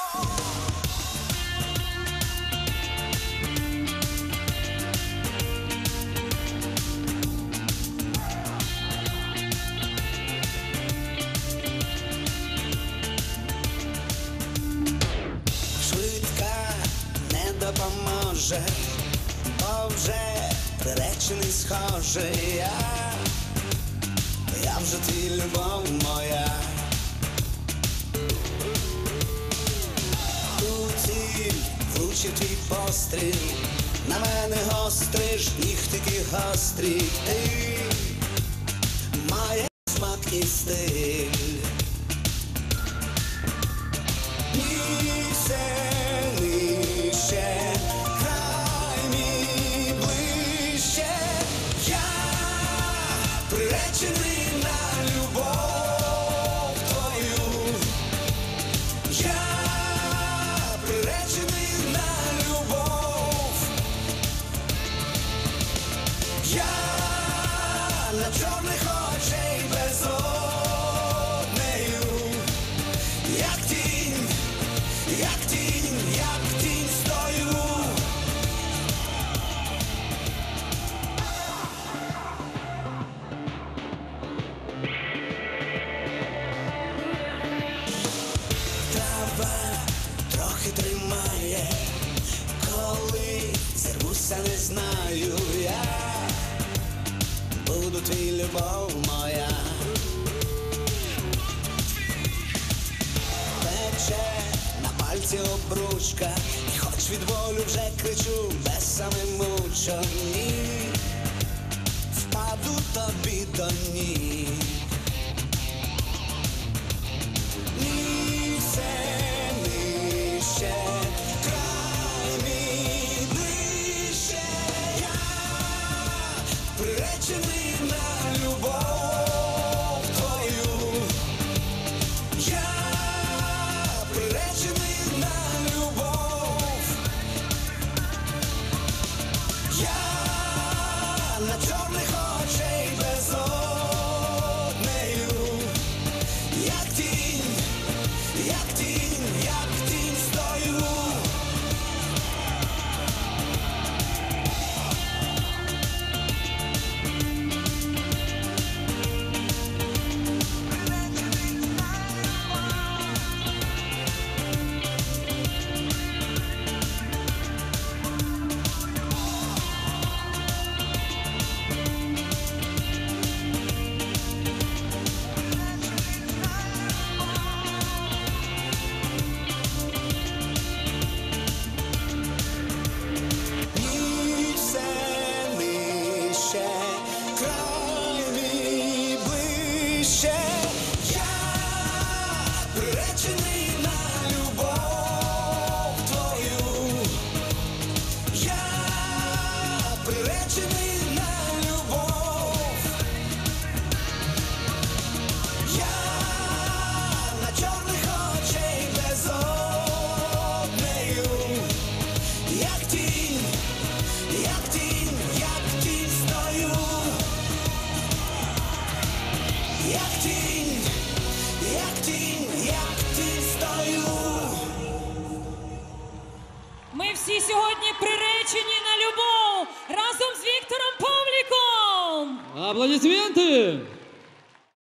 Допоможе, бо вже приречений схожий я вже твій, любов моя. У ціль влучив твій постріл, на мене гостриш, нігтики гострі, ти маєш смак і стиль. Приречений на любов твою, я приречений на любов, я на чорних очей безоднею, як тінь, як тінь, як тінь стою. Трохи тримає, коли зірвуся, не знаю, я буду твій, любов моя. Пече на пальці обручка, і хоч від болю вже кричу, без самим мучені, впаду тобі до ніг. Приречений на любов твою, я приречений на любов, я на чорних очей безоднею, як тінь, як тінь, як тінь стою. Я приречений на любов твою, я приречений на любов, я на чорних очей безоднею, як тінь, як тінь, як тінь стою. Як тінь, як тінь, як тінь стою. Ми всі сьогодні приречені на любов разом з Віктором Павліком. Аплодисменти!